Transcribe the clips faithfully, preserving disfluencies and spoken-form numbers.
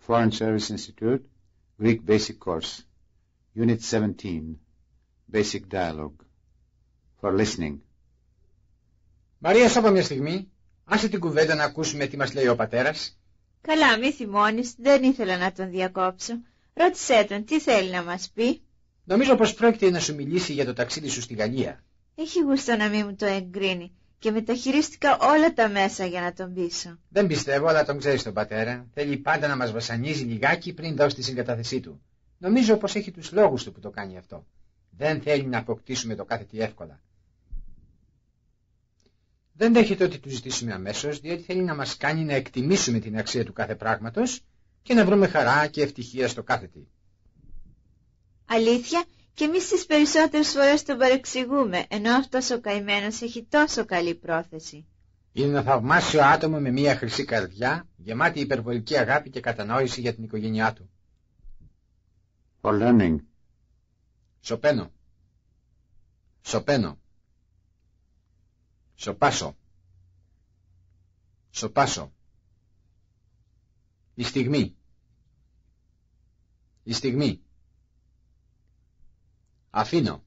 Foreign Service Institute, Greek Basic Course, Unit seventeen, Basic Dialogue. For listening. Μαρία, σώπα μια στιγμή. Άσε την κουβέντα να ακούσουμε τι μας λέει ο πατέρας. Καλά, μη θυμώνεις, δεν ήθελα να τον διακόψω. Ρώτησέ τον, τι θέλει να μας πει. Νομίζω πως πρόκειται να σου μιλήσει για το ταξίδι σου στη Γαλλία. Έχει γούστο να μην μου το εγκρίνει και μεταχειρίστηκα όλα τα μέσα για να τον πείσω. Δεν πιστεύω, αλλά τον ξέρεις τον πατέρα. Θέλει πάντα να μας βασανίζει λιγάκι πριν δώσει τη συγκατάθεσή του. Νομίζω πως έχει τους λόγους του που το κάνει αυτό. Δεν θέλει να αποκτήσουμε το κάθε τι εύκολα. Δεν δέχεται ότι του ζητήσουμε αμέσως, διότι θέλει να μας κάνει να εκτιμήσουμε την αξία του κάθε πράγματος και να βρούμε χαρά και ευτυχία στο κάθε τι. Αλήθεια, και εμείς τις περισσότερες φορές τον παρεξηγούμε, ενώ αυτός ο καημένος έχει τόσο καλή πρόθεση. Είναι ένα θαυμάσιο άτομο με μια χρυσή καρδιά, γεμάτη υπερβολική αγάπη και κατανόηση για την οικογένειά του. For learning. Σοπαίνω. Σοπαίνω. Σοπάσω. Σοπάσω. Η στιγμή. Η στιγμή. Αφήνω.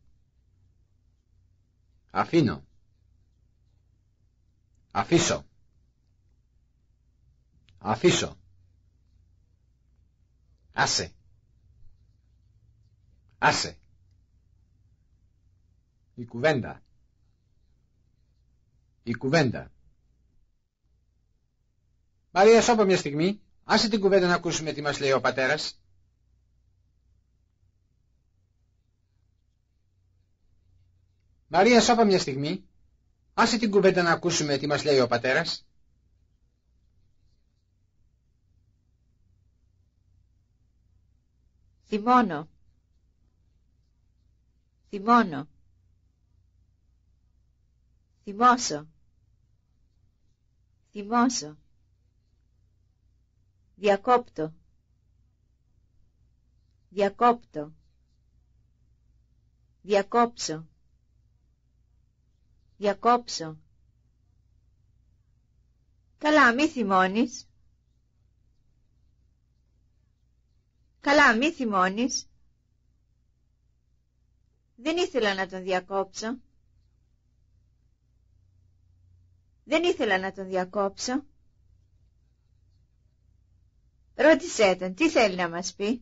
Αφήνω. Αφήσω. Αφήσω. Άσε. Άσε. Η κουβέντα. Η κουβέντα. Μαρία, σώπα μια στιγμή. Άσε την κουβέντα να ακούσουμε τι μας λέει ο πατέρας. Μαρία, σώπα μια στιγμή. Άσε την κουβέντα να ακούσουμε τι μας λέει ο πατέρας. Θυμώνω. Θυμώνω. Θυμώσω. Θυμώσω. Διακόπτω. Διακόπτω. Διακόψω. Διακόψω. Καλά, μη θυμώνεις. Καλά, μη θυμώνεις. Δεν ήθελα να τον διακόψω. Δεν ήθελα να τον διακόψω. Ρώτησέ τον, τι θέλει να μας πει.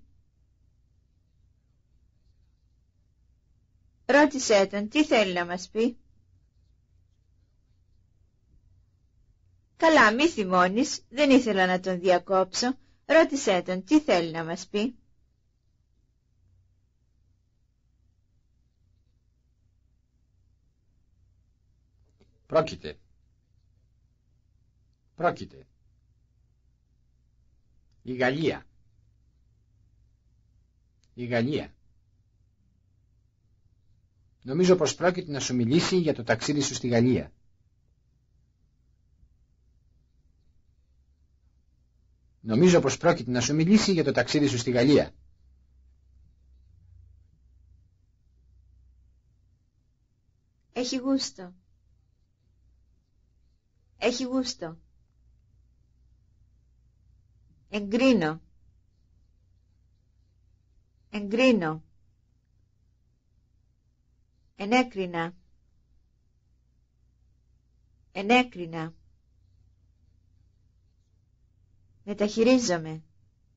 Ρώτησέ τον, τι θέλει να μας πει. Καλά, μη θυμώνεις, δεν ήθελα να τον διακόψω. Ρώτησέ τον, τι θέλει να μας πει. Πρόκειται. Πρόκειται. Η Γαλλία. Η Γαλλία. Νομίζω πως πρόκειται να σου μιλήσει για το ταξίδι σου στη Γαλλία. Νομίζω πως πρόκειται να σου μιλήσει για το ταξίδι σου στη Γαλλία. Έχει γούστο. Έχει γούστο. Εγκρίνω. Εγκρίνω. Ενέκρινα. Ενέκρινα. Μεταχειρίζομαι.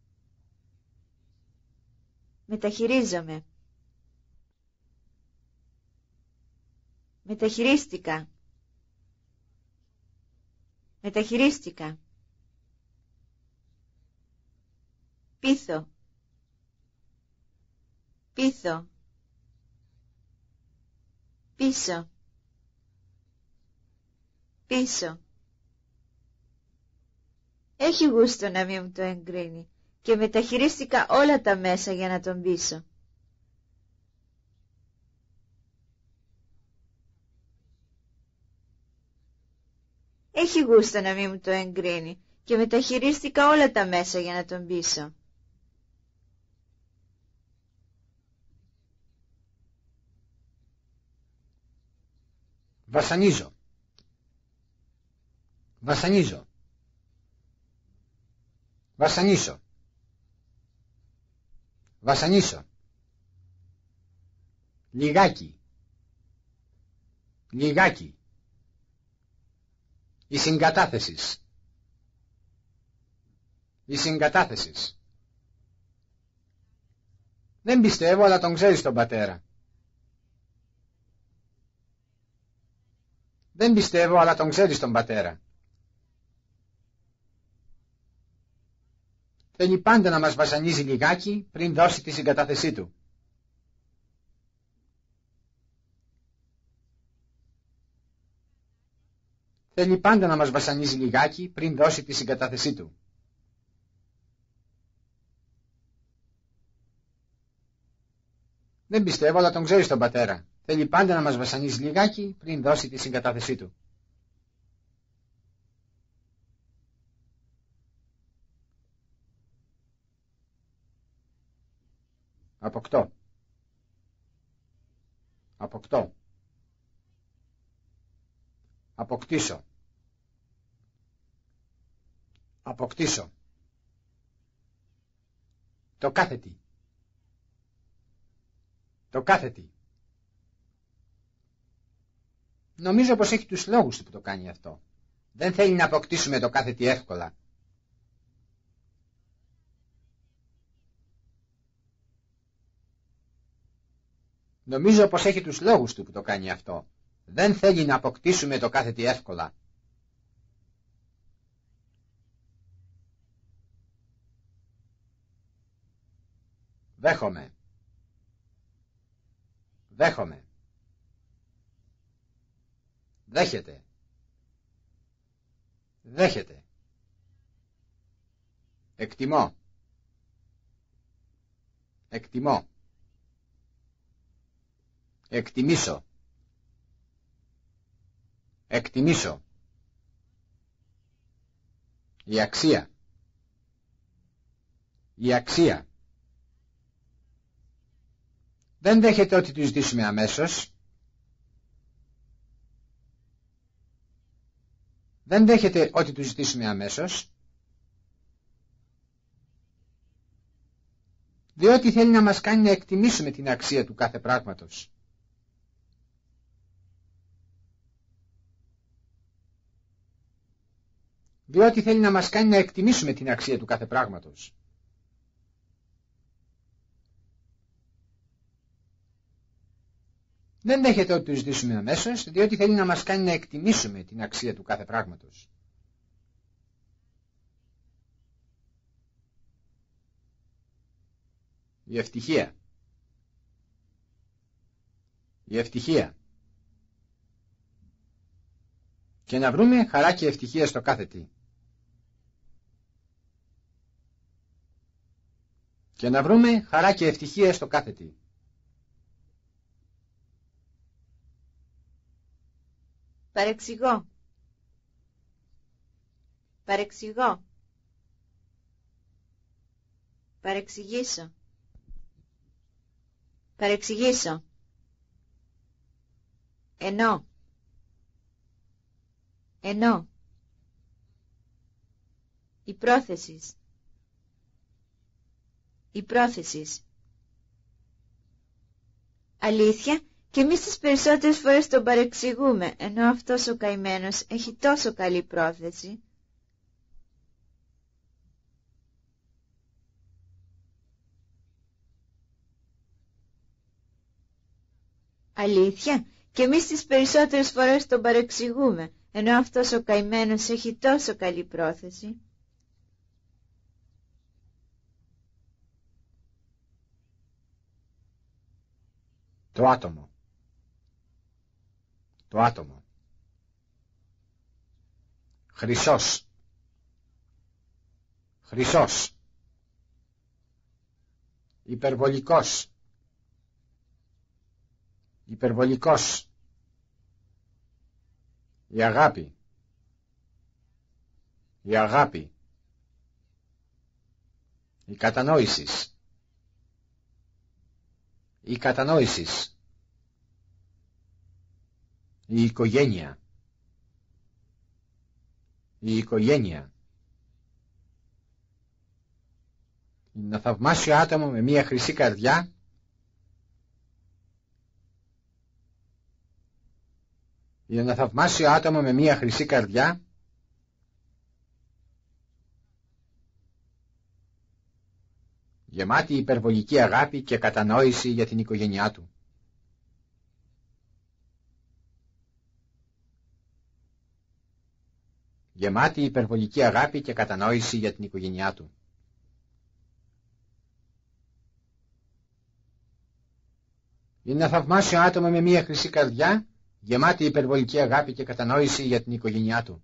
Μεταχειρίζομαι. Μεταχειρίστηκα. Μεταχειρίστηκα. Πίθο. Πίθο. Πίσω. Πίσω. Έχει γούστο να μην μου το εγκρίνει και μεταχειρίστηκα όλα τα μέσα για να τον πείσω. Έχει γούστο να μην μου το εγκρίνει και μεταχειρίστηκα όλα τα μέσα για να τον πείσω. Βασανίζω. Βασανίζω. Βασανίσω. Βασανίσω. Λιγάκι. Λιγάκι. Η συγκατάθεσης. Η συγκατάθεσης. Δεν πιστεύω, αλλά τον ξέρεις τον πατέρα. Δεν πιστεύω, αλλά τον ξέρεις τον πατέρα. Θέλει πάντα να μας βασανίζει λιγάκι πριν δώσει τη συγκατάθεσή του. Θέλει πάντα να μας βασανίζει λιγάκι πριν δώσει τη συγκατάθεσή του. Δεν πιστεύω, αλλά τον ξέρεις τον πατέρα. Θέλει πάντα να μας βασανίζει λιγάκι πριν δώσει τη συγκατάθεσή του. Αποκτώ. Αποκτώ. Αποκτήσω. Αποκτήσω. Το κάθετη. Το κάθετη. Νομίζω πως έχει τους λόγους του που το κάνει αυτό. Δεν θέλει να αποκτήσουμε το κάθετη εύκολα. Νομίζω πως έχει τους λόγους του που το κάνει αυτό. Δεν θέλει να αποκτήσουμε το κάθετη εύκολα. Δέχομαι. Δέχομαι. Δέχεται. Δέχεται. Εκτιμώ. Εκτιμώ. Εκτιμήσω. Εκτιμήσω. Η αξία. Η αξία. Δεν δέχεται ότι του ζητήσουμε αμέσως. Δεν δέχεται ότι του ζητήσουμε αμέσως. Διότι θέλει να μας κάνει να εκτιμήσουμε την αξία του κάθε πράγματος. Διότι θέλει να μας κάνει να εκτιμήσουμε την αξία του κάθε πράγματος. Δεν δέχεται ότι του ζητήσουμε αμέσως, διότι θέλει να μας κάνει να εκτιμήσουμε την αξία του κάθε πράγματος. Η ευτυχία. Η ευτυχία. Και να βρούμε χαρά και ευτυχία στο κάθε τι. Και να βρούμε χαρά και ευτυχία στο κάθε τι. Παρεξηγώ. Παρεξηγώ. Παρεξηγήσω. Παρεξηγήσω. Ενώ. Ενώ. Η πρόθεσης. Η πρόθεσης. Αλήθεια, και εμείς τις περισσότερες φορές τον παρεξηγούμε, ενώ αυτός ο καημένος έχει τόσο καλή πρόθεση. Αλήθεια, και εμείς τις περισσότερες φορές τον παρεξηγούμε, ενώ αυτός ο καημένος έχει τόσο καλή πρόθεση. Το άτομο. Το άτομο. Χρυσός. Χρυσός. Υπερβολικός. Υπερβολικός. Η αγάπη. Η αγάπη. Η κατανόησης. Η κατανόησης. Η οικογένεια. Η οικογένεια. Είναι ένα θαυμάσιο άτομο με μία χρυσή καρδιά. Είναι ένα θαυμάσιο άτομο με μία χρυσή καρδιά. Γεμάτη υπερβολική αγάπη και κατανόηση για την οικογένειά του. Γεμάτη υπερβολική αγάπη και κατανόηση για την οικογένειά του. Είναι ένα θαυμάσιο άτομο με μία χρυσή καρδιά, γεμάτη υπερβολική αγάπη και κατανόηση για την οικογένειά του.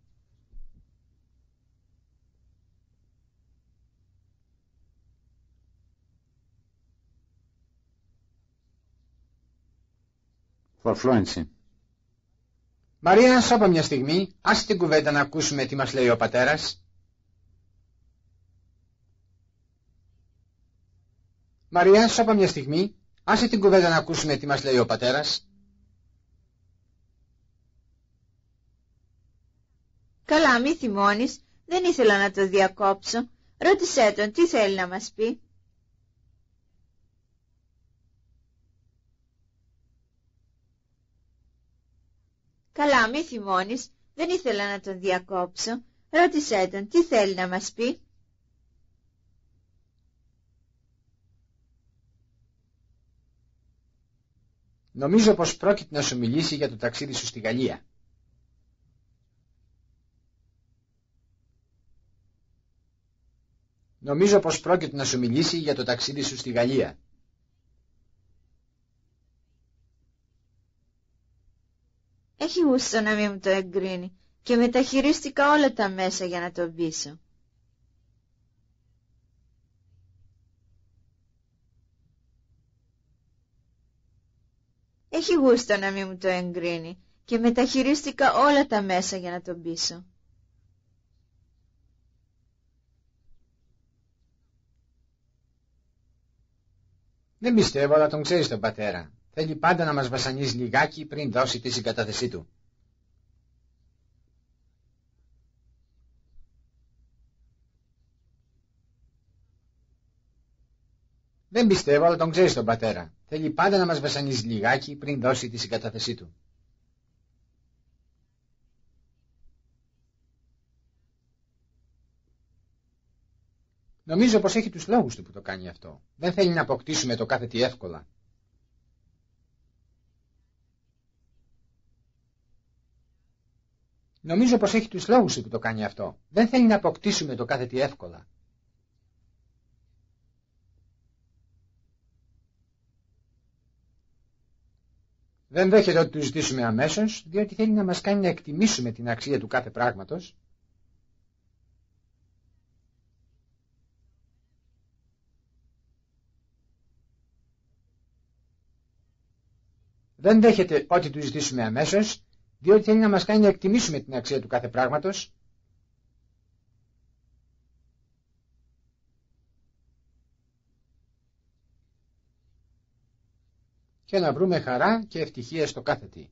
For fluency. Μαρία, σώπα μια στιγμή, άσε την κουβέντα να ακούσουμε τι μας λέει ο πατέρας. Μαρία, σώπα μια στιγμή, άσε την κουβέντα να ακούσουμε τι μας λέει ο πατέρας. Καλά, μη θυμώνεις, δεν ήθελα να το διακόψω. Ρώτησέ τον, τι θέλει να μας πει. Καλά, μη θυμώνεις, δεν ήθελα να τον διακόψω. Ρώτησέ τον, τι θέλει να μας πει. Νομίζω πως πρόκειται να σου μιλήσει για το ταξίδι σου στη Γαλλία. Νομίζω πως πρόκειται να σου μιλήσει για το ταξίδι σου στη Γαλλία. Έχει γούστο να μην μου το εγκρίνει και μεταχειρίστηκα όλα τα μέσα για να τον πείσω. Έχει γούστο να μην μου το εγκρίνει και μεταχειρίστηκα όλα τα μέσα για να τον πείσω. Δεν πιστεύω, αλλά τον ξέρεις τον πατέρα. Θέλει πάντα να μας βασανίζει λιγάκι πριν δώσει τη συγκατάθεσή του. Δεν πιστεύω, αλλά τον ξέρεις τον πατέρα. Θέλει πάντα να μας βασανίζει λιγάκι πριν δώσει τη συγκατάθεσή του. Νομίζω πως έχει τους λόγους του που το κάνει αυτό. Δεν θέλει να αποκτήσουμε το κάθε τι εύκολα. Νομίζω πως έχει τους λόγους του που το κάνει αυτό. Δεν θέλει να αποκτήσουμε το κάθε τι εύκολα. Δεν δέχεται ότι του ζητήσουμε αμέσως, διότι θέλει να μας κάνει να εκτιμήσουμε την αξία του κάθε πράγματος. Δεν δέχεται ότι του ζητήσουμε αμέσως, διότι θέλει να μας κάνει να εκτιμήσουμε την αξία του κάθε πράγματος. Και να βρούμε χαρά και ευτυχία στο κάθε τι.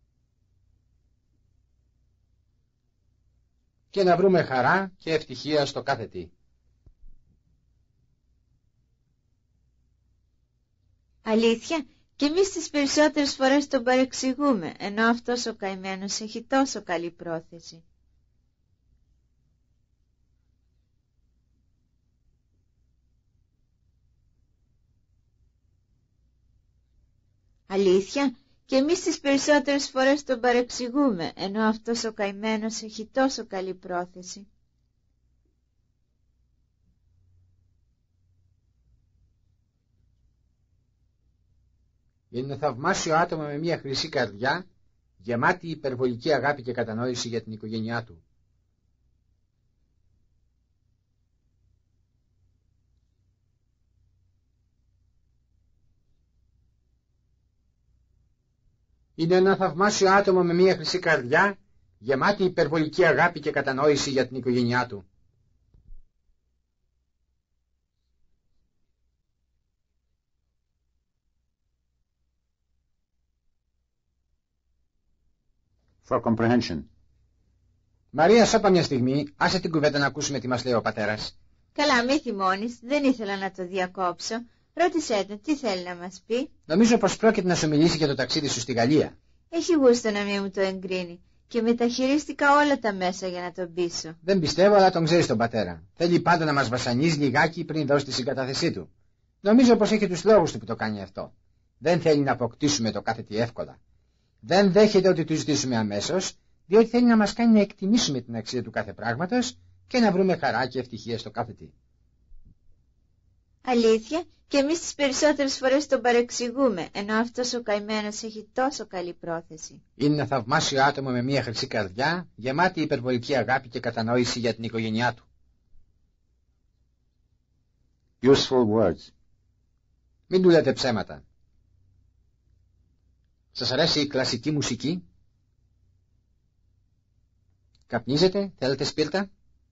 Και να βρούμε χαρά και ευτυχία στο κάθε τι. Αλήθεια, και εμείς τις περισσότερες φορές τον παρεξηγούμε, ενώ αυτός ο καημένος έχει τόσο καλή πρόθεση. Αλήθεια, και εμείς τις περισσότερες φορές τον παρεξηγούμε, ενώ αυτός ο καημένος έχει τόσο καλή πρόθεση. Είναι ένα θαυμάσιο άτομο με μια χρυσή καρδιά, γεμάτη υπερβολική αγάπη και κατανόηση για την οικογένειά του. Είναι ένα θαυμάσιο άτομο με μια χρυσή καρδιά, γεμάτη υπερβολική αγάπη και κατανόηση για την οικογένειά του. For comprehension. Μαρία, σώπα μια στιγμή, άσε την κουβέντα να ακούσουμε τι μας λέει ο πατέρας. Καλά, μη θυμώνεις, δεν ήθελα να το διακόψω. Ρώτησέ τον, τι θέλει να μας πει. Νομίζω πως πρόκειται να σου μιλήσει για το ταξίδι σου στη Γαλλία. Έχει γούστο να μην μου το εγκρίνει και μεταχειρίστηκα όλα τα μέσα για να τον πείσω. Δεν πιστεύω, αλλά τον ξέρεις τον πατέρα. Θέλει πάντα να μας βασανίζει λιγάκι πριν δώσει τη συγκατάθεσή του. Νομίζω πως έχει τους λόγους του που το κάνει αυτό. Δεν θέλει να αποκτήσουμε το κάθε τι εύκολα. Δεν δέχεται ότι του ζητήσουμε αμέσως, διότι θέλει να μας κάνει να εκτιμήσουμε την αξία του κάθε πράγματος και να βρούμε χαρά και ευτυχία στο κάθε τι. Αλήθεια, και εμείς τις περισσότερες φορές τον παρεξηγούμε, ενώ αυτός ο καημένος έχει τόσο καλή πρόθεση. Είναι ένα θαυμάσιο άτομο με μια χρυσή καρδιά, γεμάτη υπερβολική αγάπη και κατανόηση για την οικογένειά του. Useful words. Μην του λέτε ψέματα. Σας αρέσει η κλασική μουσική? Καπνίζετε? Θέλετε σπίρτα?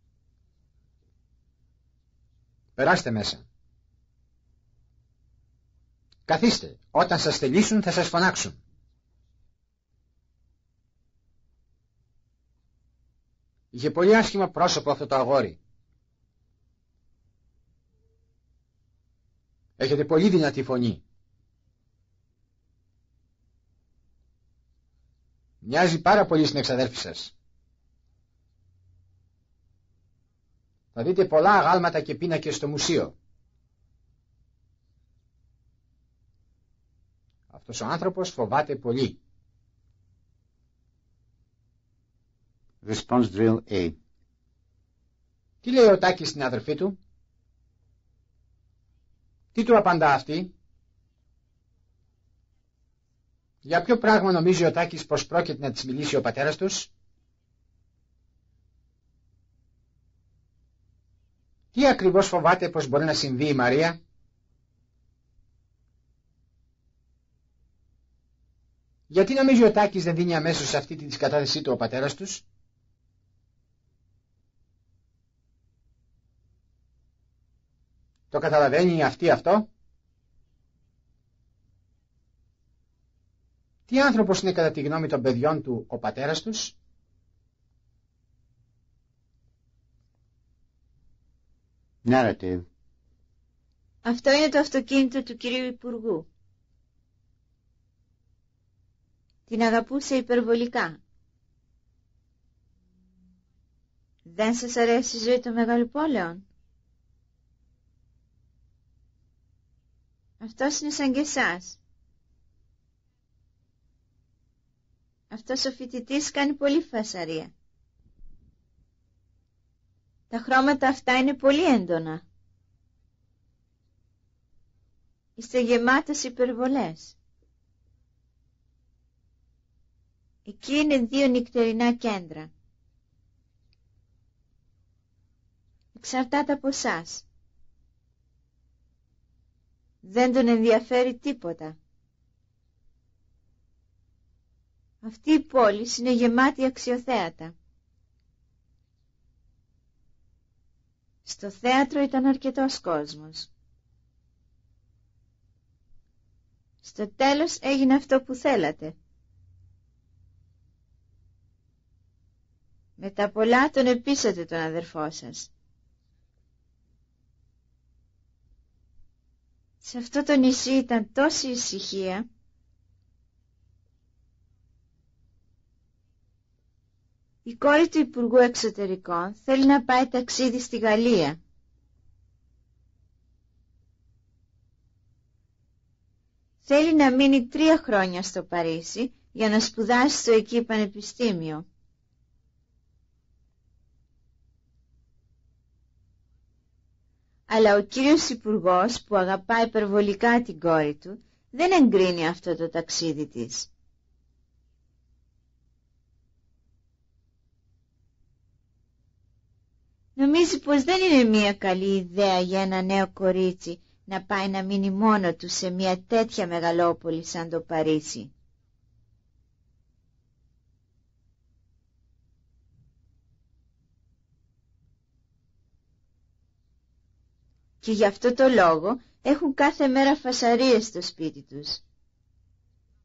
Περάστε μέσα. Καθίστε. Όταν σας θελήσουν θα σας φωνάξουν. Είχε πολύ άσχημα πρόσωπο αυτό το αγόρι. Έχετε πολύ δυνατή φωνή. Μοιάζει πάρα πολύ στην εξαδέλφη σας. Θα δείτε πολλά αγάλματα και πίνακες στο μουσείο. Αυτός ο άνθρωπος φοβάται πολύ. Response drill A. Τι λέει ο Τάκης στην αδερφή του? Τι του απαντά αυτή? Για ποιο πράγμα νομίζει ο Τάκης πως πρόκειται να της μιλήσει ο πατέρας τους? Τι ακριβώς φοβάται πως μπορεί να συμβεί η Μαρία? Γιατί νομίζει ο Τάκης δεν δίνει αμέσως σε αυτή τη κατάθεσή του ο πατέρας τους? Το καταλαβαίνει αυτή αυτό? Τι άνθρωπος είναι κατά τη γνώμη των παιδιών του ο πατέρας τους? Narrative. Αυτό είναι το αυτοκίνητο του κυρίου Υπουργού. Την αγαπούσε υπερβολικά. Δεν σας αρέσει η ζωή των μεγαλοπόλεων? Αυτός είναι σαν και εσάς. Αυτός ο φοιτητής κάνει πολύ φασαρία. Τα χρώματα αυτά είναι πολύ έντονα. Είστε γεμάτος υπερβολές. Εκεί είναι δύο νυχτερινά κέντρα. Εξαρτάται από εσάς. Δεν τον ενδιαφέρει τίποτα. Αυτή η πόλη είναι γεμάτη αξιοθέατα. Στο θέατρο ήταν αρκετός κόσμος. Στο τέλος έγινε αυτό που θέλατε. Με τα πολλά τον επείσατε τον αδερφό σας. Σε αυτό το νησί ήταν τόση ησυχία. Η κόρη του Υπουργού Εξωτερικών θέλει να πάει ταξίδι στη Γαλλία. Θέλει να μείνει τρία χρόνια στο Παρίσι για να σπουδάσει στο εκεί πανεπιστήμιο. Αλλά ο κύριος Υπουργός που αγαπάει υπερβολικά την κόρη του δεν εγκρίνει αυτό το ταξίδι της. Νομίζει πως δεν είναι μια καλή ιδέα για ένα νέο κορίτσι να πάει να μείνει μόνο του σε μια τέτοια μεγαλόπολη σαν το Παρίσι. Και γι' αυτό το λόγο έχουν κάθε μέρα φασαρίες στο σπίτι τους.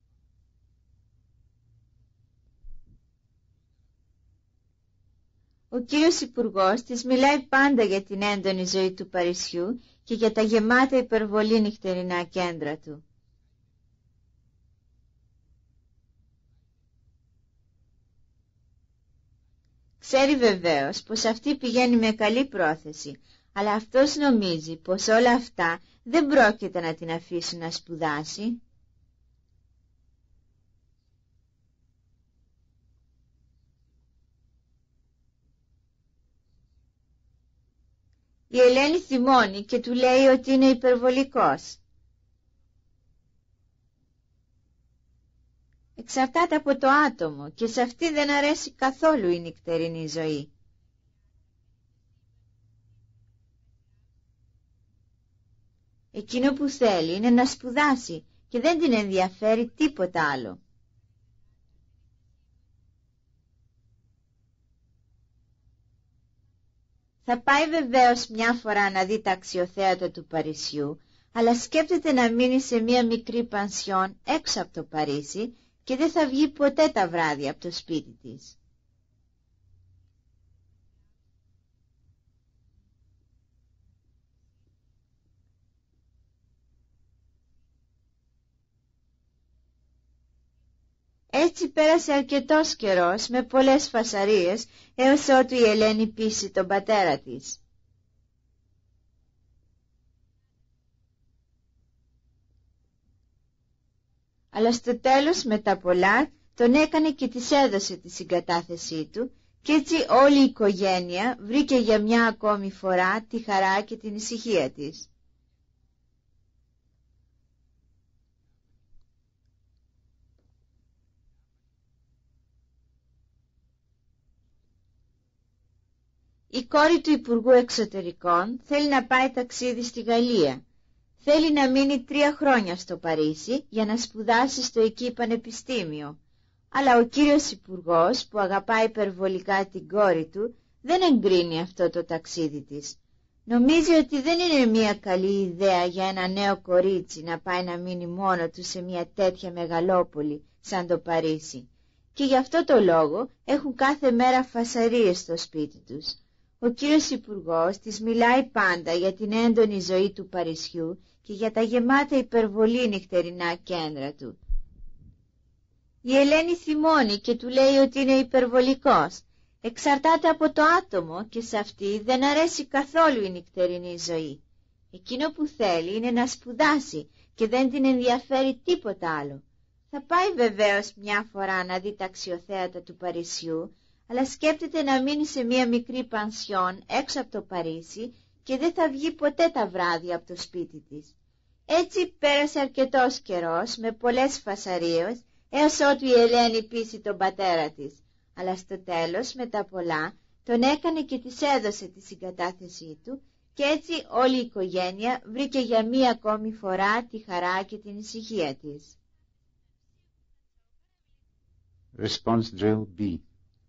Ο Ο κύριος Υπουργός της μιλάει πάντα για την έντονη ζωή του Παρισιού και για τα γεμάτα υπερβολή νυχτερινά κέντρα του. Ξέρει βεβαίως πως αυτή πηγαίνει με καλή πρόθεση, αλλά αυτός νομίζει πως όλα αυτά δεν πρόκειται να την αφήσουν να σπουδάσει. Η Ελένη θυμώνει και του λέει ότι είναι υπερβολικός. Εξαρτάται από το άτομο και σε αυτή δεν αρέσει καθόλου η νυχτερινή ζωή. Εκείνο που θέλει είναι να σπουδάσει και δεν την ενδιαφέρει τίποτα άλλο. Θα πάει βεβαίως μια φορά να δει τα αξιοθέατα του Παρισιού, αλλά σκέπτεται να μείνει σε μια μικρή πανσιόν έξω από το Παρίσι και δεν θα βγει ποτέ τα βράδια από το σπίτι της. Έτσι πέρασε αρκετός καιρός με πολλές φασαρίες έως ότου η Ελένη πείσει τον πατέρα της. Αλλά στο τέλος με τα πολλά τον έκανε και της έδωσε τη συγκατάθεσή του και έτσι όλη η οικογένεια βρήκε για μια ακόμη φορά τη χαρά και την ησυχία της. Η κόρη του Υπουργού Εξωτερικών θέλει να πάει ταξίδι στη Γαλλία. Θέλει να μείνει τρία χρόνια στο Παρίσι για να σπουδάσει στο εκεί πανεπιστήμιο. Αλλά ο κύριος Υπουργός, που αγαπάει υπερβολικά την κόρη του, δεν εγκρίνει αυτό το ταξίδι της. Νομίζει ότι δεν είναι μια καλή ιδέα για ένα νέο κορίτσι να πάει να μείνει μόνο του σε μια τέτοια μεγαλόπολη σαν το Παρίσι. Και γι' αυτό το λόγο έχουν κάθε μέρα φασαρίες στο σπίτι τους. Ο κύριος Υπουργός της μιλάει πάντα για την έντονη ζωή του Παρισιού και για τα γεμάτα υπερβολή νυχτερινά κέντρα του. Η Ελένη θυμώνει και του λέει ότι είναι υπερβολικός. Εξαρτάται από το άτομο και σε αυτή δεν αρέσει καθόλου η νυχτερινή ζωή. Εκείνο που θέλει είναι να σπουδάσει και δεν την ενδιαφέρει τίποτα άλλο. Θα πάει βεβαίως μια φορά να δει τα αξιοθέατα του Παρισιού, αλλά σκέπτεται να μείνει σε μια μικρή πανσιόν έξω από το Παρίσι και δεν θα βγει ποτέ τα βράδια από το σπίτι της. Έτσι πέρασε αρκετός καιρός με πολλές φασαρίες έως ότου η Ελένη πείσει τον πατέρα της, αλλά στο τέλος με τα πολλά τον έκανε και της έδωσε τη συγκατάθεσή του και έτσι όλη η οικογένεια βρήκε για μία ακόμη φορά τη χαρά και την ησυχία της. Response drill B.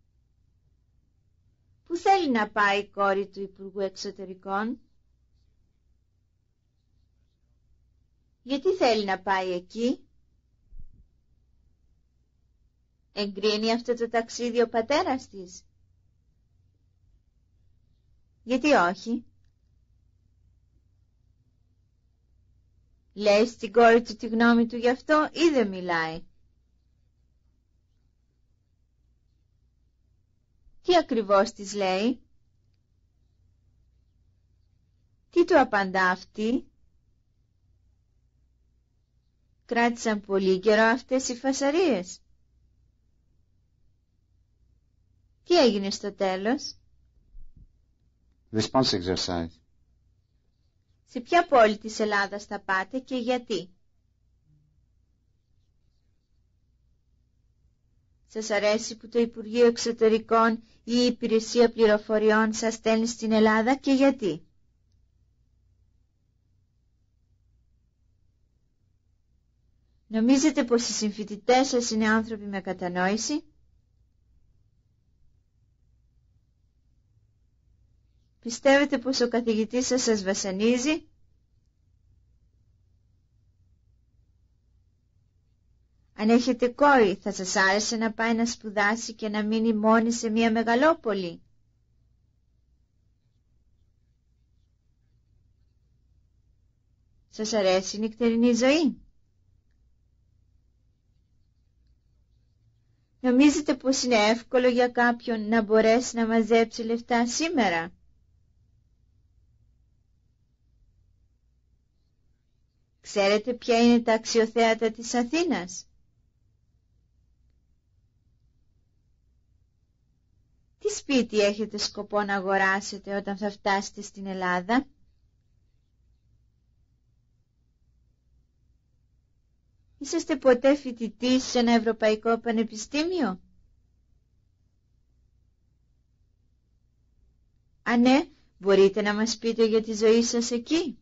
Πού θέλει να πάει η κόρη του Υπουργού Εξωτερικών? Γιατί θέλει να πάει εκεί? Εγκρίνει αυτό το ταξίδι ο πατέρας της? Γιατί όχι? Λέει στην κόρη του τη γνώμη του γι' αυτό ή δεν μιλάει? Τι ακριβώς της λέει? Τι του απαντά αυτή? Κράτησαν πολύ καιρό αυτές οι φασαρίες. Τι έγινε στο τέλος? Response exercise. Σε ποια πόλη της Ελλάδας θα πάτε και γιατί? Σας αρέσει που το Υπουργείο Εξωτερικών ή η Υπηρεσία Πληροφοριών σας στέλνει στην Ελλάδα και γιατί? Νομίζετε πως οι συμφοιτητές σας είναι άνθρωποι με κατανόηση? Πιστεύετε πως ο καθηγητής σας σας βασανίζει? Αν έχετε κόρη, θα σας άρεσε να πάει να σπουδάσει και να μείνει μόνη σε μια μεγαλόπολη? Σας αρέσει η νυχτερινή ζωή? Νομίζετε πως είναι εύκολο για κάποιον να μπορέσει να μαζέψει λεφτά σήμερα? Ξέρετε ποια είναι τα αξιοθέατα της Αθήνας? Τι σπίτι έχετε σκοπό να αγοράσετε όταν θα φτάσετε στην Ελλάδα? Είσαστε ποτέ φοιτητής σε ένα ευρωπαϊκό πανεπιστήμιο? Αν ναι, μπορείτε να μας πείτε για τη ζωή σας εκεί?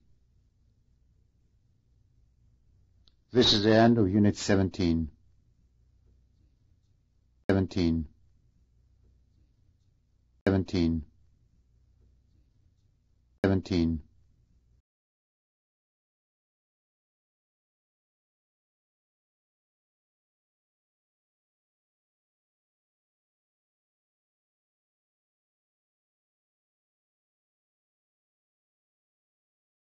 This is the end of Unit seventeen. seventeen. seventeen. seventeen.